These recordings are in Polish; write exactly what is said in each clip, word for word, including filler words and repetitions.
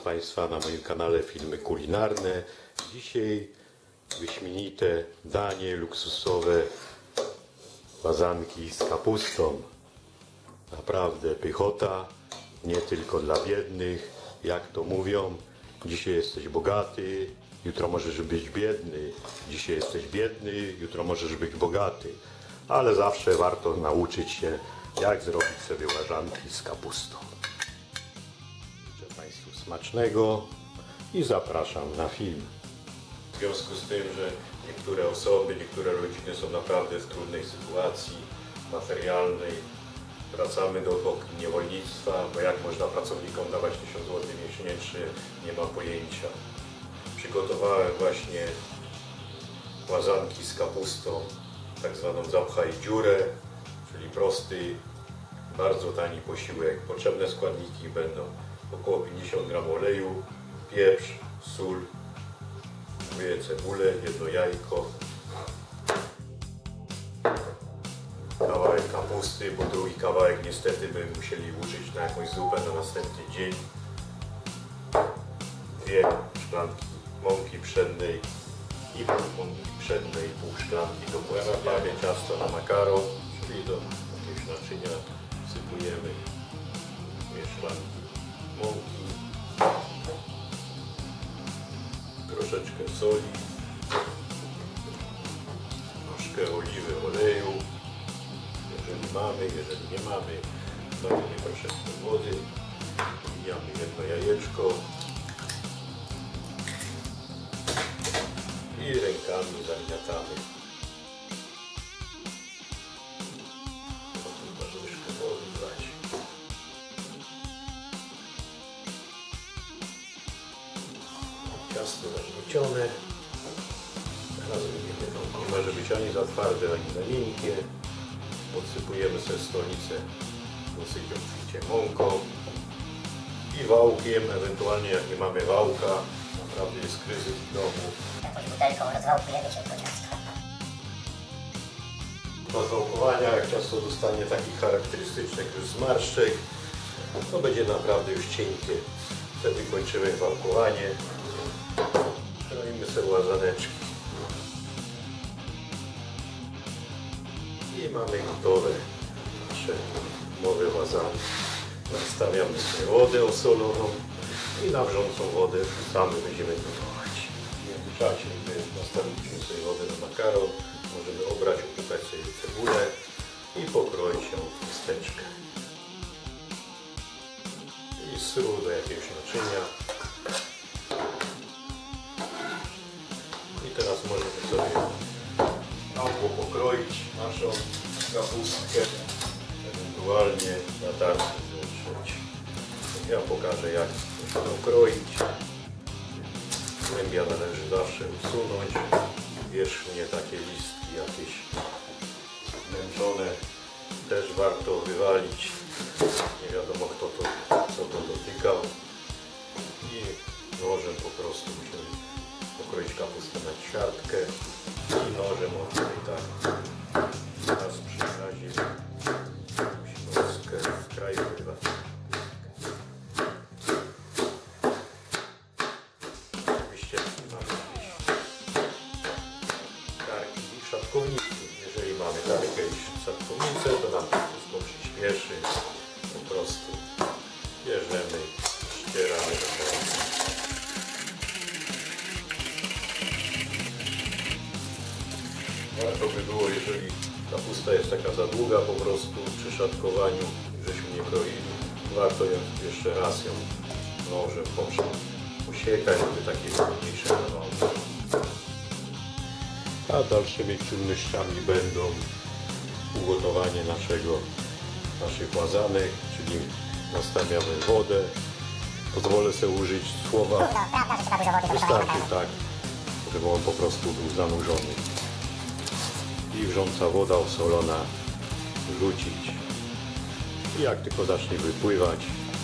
Państwa na moim kanale Filmy Kulinarne. Dzisiaj wyśmienite danie luksusowe, fazanki z kapustą. Naprawdę pychota, nie tylko dla biednych, jak to mówią. Dzisiaj jesteś bogaty, jutro możesz być biedny. Dzisiaj jesteś biedny, jutro możesz być bogaty. Ale zawsze warto nauczyć się, jak zrobić sobie łażanki z kapustą. Życzę Państwu smacznego i zapraszam na film. W związku z tym, że niektóre osoby, niektóre rodziny są naprawdę w trudnej sytuacji materialnej, wracamy do epoki niewolnictwa, bo jak można pracownikom dawać tysiąc złotych miesięcznie, nie ma pojęcia. Przygotowałem właśnie łazanki z kapustą, tak zwaną zapchaj dziurę, czyli prosty, bardzo tani posiłek. Potrzebne składniki będą około pięćdziesiąt gramów oleju, pieprz, sól, dwie cebule, jedno jajko, kawałek kapusty, bo drugi kawałek niestety by musieli użyć na jakąś zupę na następny dzień, dwie szklanki mąki pszennej i pół mąki pszennej, pół szklanki do posypiania ciasto na makaron, czyli do jakiegoś naczynia wsypujemy dwie szklanki mąki, troszeczkę soli, troszkę oliwy, oleju, jeżeli mamy, jeżeli nie mamy, dajemy troszeczkę wody, wbijamy jedno jajeczko i rękami zagniatamy. Potem masz łyżkę wody dać. Ciasto zagniecione. Teraz nie może być ani za twarde, ani za miękkie. Podsypujemy sobie stolicę dosyć obficie mąką i wałkiem, ewentualnie jak nie mamy wałka, naprawdę jest kryzys w domu. Jakąś butelką rozwałkujemy się po ciasto. Po zwałkowania, jak ciasto dostanie takich charakterystycznych już zmarszczek, to będzie naprawdę już cienkie. Wtedy kończymy wałkowanie. Robimy sobie łazaneczki. I mamy gotowe nasze nowe łazanki. Nastawiamy sobie wodę osoloną i na wrzącą wodę wrzucamy, będziemy gotować. W międzyczasie, gdy nastawiliśmy sobie wodę na makaron, możemy obrać, upukać sobie cebulę i pokroić ją w chusteczkę. I sól do jakiegoś naczynia. I teraz możemy sobie albo pokroić naszą kapustkę, ewentualnie na tarczy zetrzeć. Ja pokażę, jak to kroić. Głębia należy zawsze usunąć. Wierzchnie takie listki jakieś zmęczone też warto wywalić. Nie wiadomo kto to, co to dotykał. I nożem po prostu musimy pokroić kapustę na ćwiartkę i nożem o tutaj tak. Teraz przy razie musimy noskę w kraju wyrwać. Oczywiście mamy gdzieś karki i szatkownicy. Jeżeli mamy karkę i szatkownicę, to nam to wszystko przyspieszy. Po prostu bierzemy, ścieramy do końca. Warto by było, jeżeli kapusta jest taka za długa po prostu przy szatkowaniu, żeśmy nie kroili, warto ją jeszcze raz ją nożem posiekać, żeby takie mniejsze kawałki. A dalszymi czynnościami będą ugotowanie naszego, naszych łazanek, czyli nastawiamy wodę. Pozwolę sobie użyć słowa, wystarczy tak, żeby on po prostu był zanurzony. I wrząca woda osolona rzucić. I jak tylko zacznie wypływać,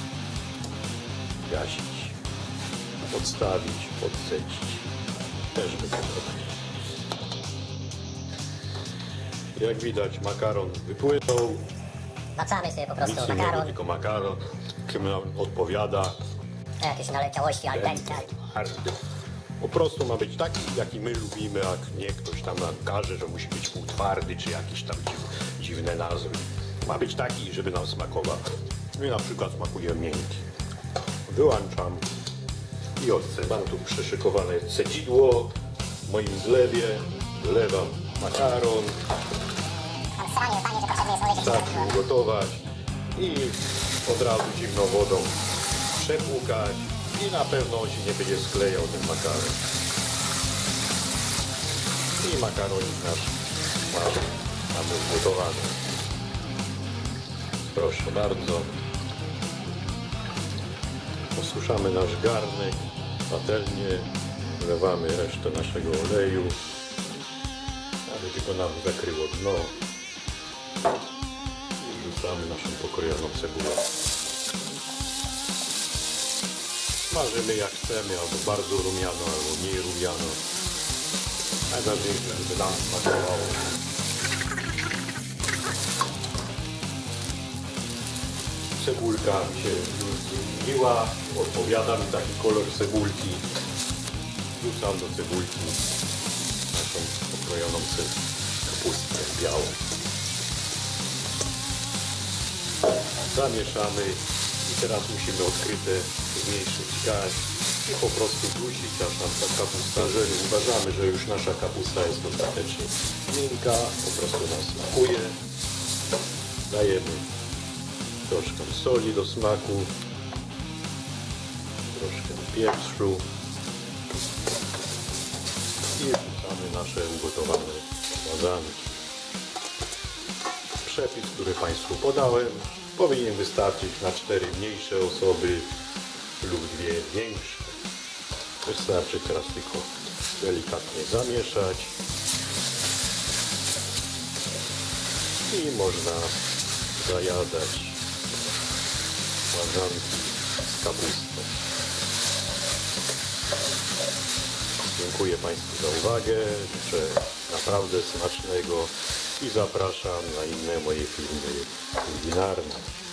gasić, odstawić, odcedzić. Też będzie dobre. Jak widać, makaron wypłynął. Macamy sobie po prostu Nic makaron. innego, tylko makaron, który nam odpowiada. To jakieś naleciałości al dente. Twardy. Po prostu ma być taki, jaki my lubimy, a nie ktoś tam nam każe, że musi być półtwardy, czy jakieś tam dziw, dziwne nazwy. Ma być taki, żeby nam smakował. Mi na przykład smakuje miękki. Wyłączam i ocet. Mam tu przyszykowane cedzidło w moim zlewie. Wlewam makaron. Tam sranie, panie, że potrzebny jest olej, żeby się Wystarczy zrobiło. ugotować i od razu zimną wodą przepłukać i na pewno on się nie będzie sklejał ten makaron. I makaronik nasz mamy, mamy ugotowany. Proszę bardzo. Osuszamy nasz garnek, patelnię, wlewamy resztę naszego oleju, aby tylko nam zakryło dno. I wrzucamy naszą pokrojoną cebulę. Smażymy jak chcemy, albo bardzo rumiano, albo mniej rumiano. Najważniejsze, żeby nam smakowało. Cebulka mi się już zmieniła, odpowiada mi taki kolor cebulki. Wrzucam do cebulki naszą pokrojoną kapustę białą. Zamieszamy i teraz musimy odkryte zmniejszyć gaz i po prostu dusić, aż nam ta kapusta, jeżeli uważamy, że już nasza kapusta jest dostatecznie miękka, po prostu nas smakuje, dajemy troszkę soli do smaku, troszkę pieprzu i wrzucamy nasze ugotowane łazanki. Przepis, który Państwu podałem, powinien wystarczyć na cztery mniejsze osoby lub dwie większe. Wystarczy teraz tylko delikatnie zamieszać i można zajadać łazanki z kapustą. Dziękuję Państwu za uwagę, życzę naprawdę smacznego i zapraszam na inne moje filmy kulinarne.